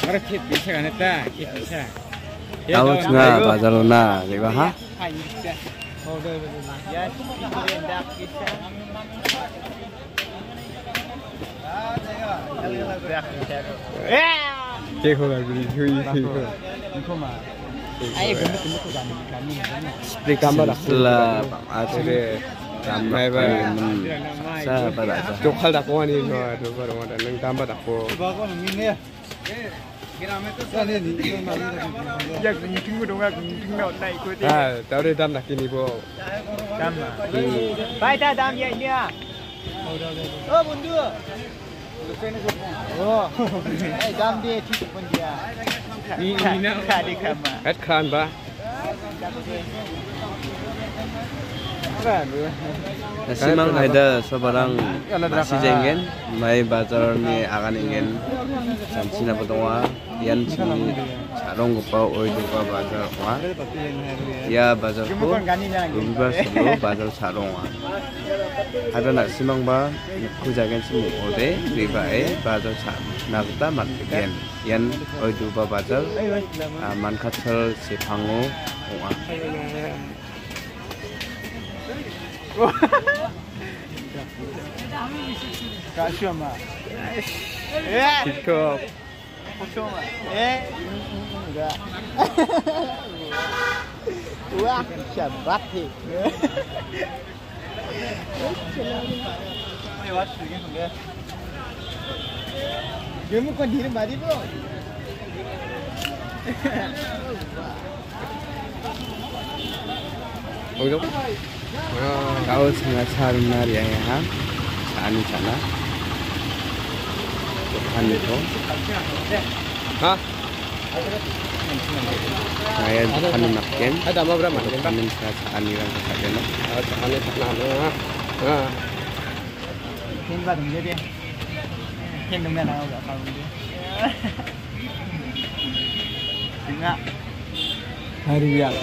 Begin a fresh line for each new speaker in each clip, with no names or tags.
Orang fit bisa kan itu, fit bisa.
Tahu nggak Barcelona, juga ha?
Ya, hendak bisa.
Cek hoga beli hui.
Ayo gemuk kami.
Seperti gambar lah, asli gambar siapa dah? Jokal dah kau ni, tu baru ada neng gambar dah kau.
Ya, tunggu dong, tunggu naik ikut.
Ah, tahu deh dam nak kini bo.
Dam. Baik dah dam ya ini ya. Oh bundu. Oh, dam dia cuci pun dia. Ini nak kadi kama.
At kran ba? Nasimang ada sebarang masih jenggen, mai bazar ni akan ingin Cina petungwa, yan sini sarong gupa oi dupa bazar wa, ya bazar ko, gupa selo bazar sarong wa. Ada nasimang ba, ku jagen semu ode, riba bazar sarong, nagta marketing, yan oi dupa bazar, man katsal si pango wa.
Kasih mah.
Tiktok.
Kosong mah. Enggak. Wah, syabat sih. Lewat sini enggak. Kamu kok diri badi, Bro?
Untuk kau sangat sarunar ya ha, sani sana, Tuhan itu, ha? Saya Tuhan makin, ada apa berapa? Tuhan saya sani orang kesana, sani sana, ha?
Hingga dong jadi, hingga mana orang tahu dia. Hingga
Hari biasa.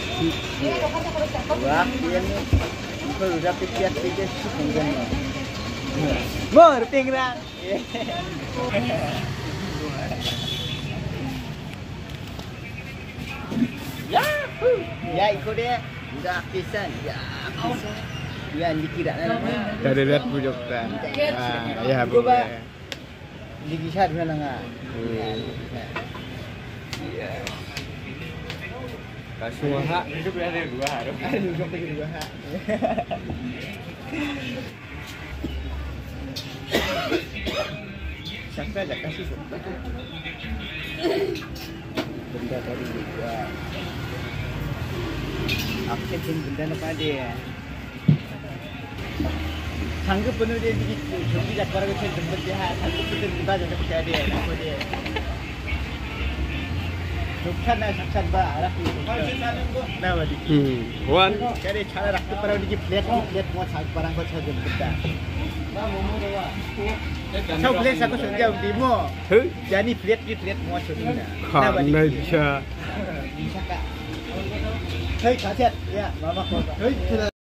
Wah, dia ni udah pikir sih mungkin. Mor tinggal. Ya ikut dia. Udah pisan. Ya dikira nanti.
Dari lihat bujuk dah. Ya boleh.
Dikisar mana nggak?
Kasih wah.
Hidup ada dua harus. Hidup ada dua. Siapa ada kasih sumpah? Benda tadi juga. Aku benda apa dia? Sanggup penuh dia begitu. Jumlah jak orang itu jemput dia. Sanggup penuh kita jadi percaya dia. Apa dia? Bukan nak cakap bah, rakyat itu. Nama dia.
Wan.
Jadi cara rakyat para orang di plate mau cakap barang kau cakap benda. Kau plate aku sudah demo. Jadi plate mau cakap.
Nama dia.
Hei, kaget ya, mama kau. Hei.